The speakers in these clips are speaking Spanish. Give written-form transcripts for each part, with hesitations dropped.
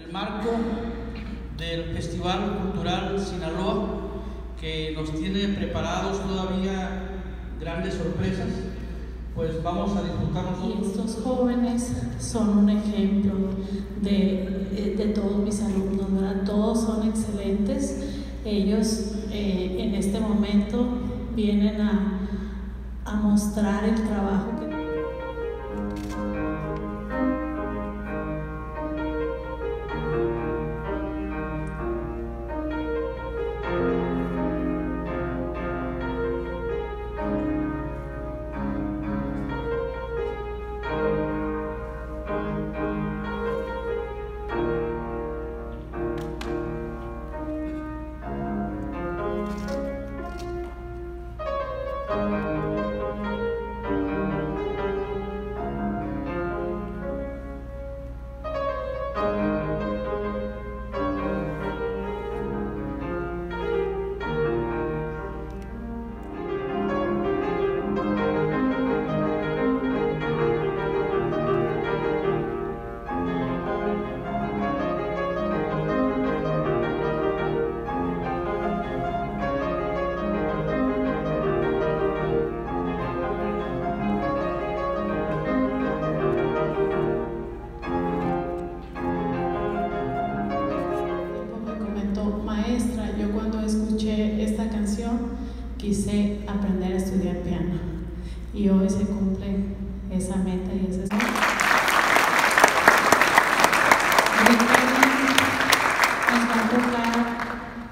el marco del Festival Cultural Sinaloa, que nos tiene preparados todavía grandes sorpresas, pues vamos a disfrutar nosotros. Y estos jóvenes son un ejemplo de todos mis alumnos, ¿verdad? Todos son excelentes. Ellos en este momento vienen a mostrar el trabajo que quise aprender a estudiar piano y hoy se cumple esa meta y esa nos va a tocar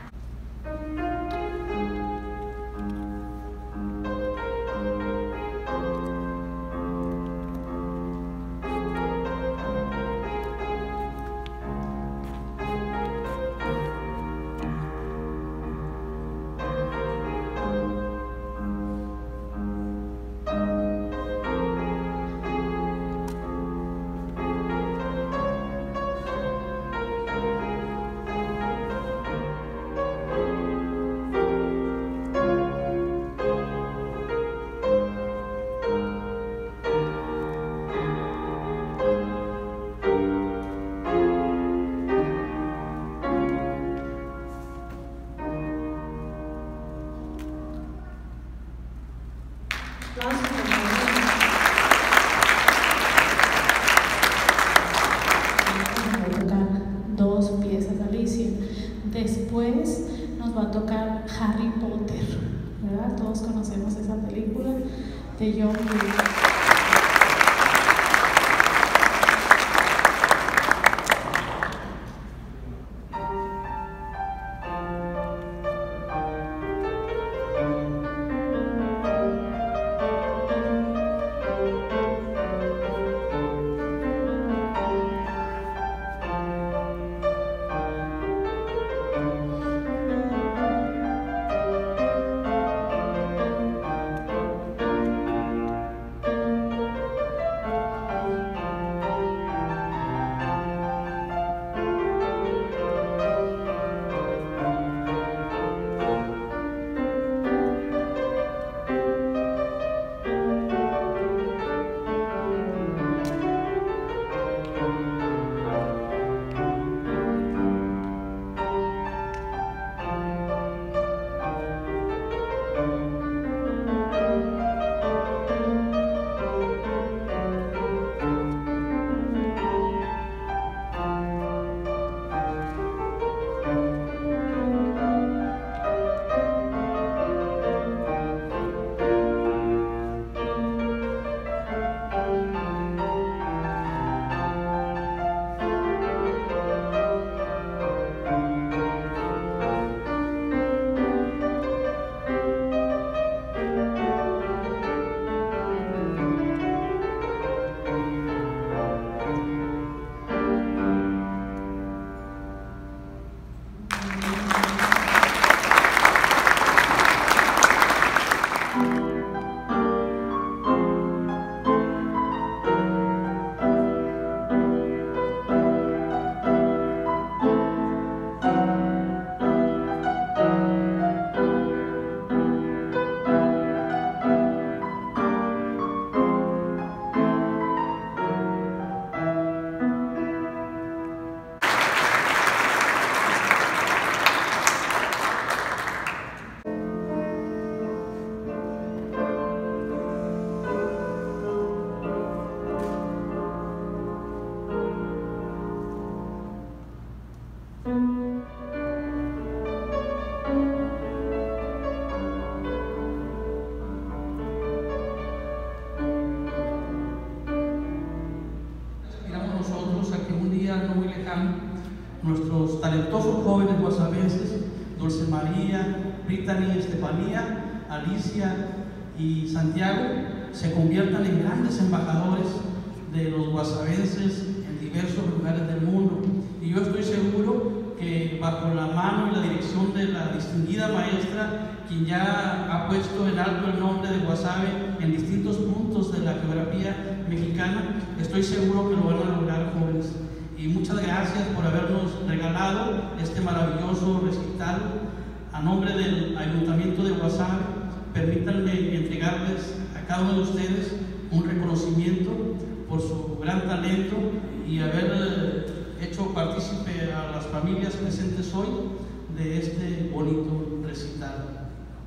dos piezas de Alicia. Después nos va a tocar Harry Potter, ¿verdad? Todos conocemos esa película de John Williams. nuestros talentosos jóvenes guasavenses, Dulce María, Brittany, Estefanía, Alicia y Santiago, se conviertan en grandes embajadores de los guasavenses en diversos lugares del mundo. Y yo estoy seguro que bajo la mano y la dirección de la distinguida maestra, quien ya ha puesto en alto el nombre de Guasave en distintos puntos de la geografía mexicana, estoy seguro que lo van a lograr, jóvenes. Y muchas gracias por habernos regalado este maravilloso recital. A nombre del Ayuntamiento de Guasave, permítanme entregarles a cada uno de ustedes un reconocimiento por su gran talento y haber hecho partícipe a las familias presentes hoy de este bonito recital.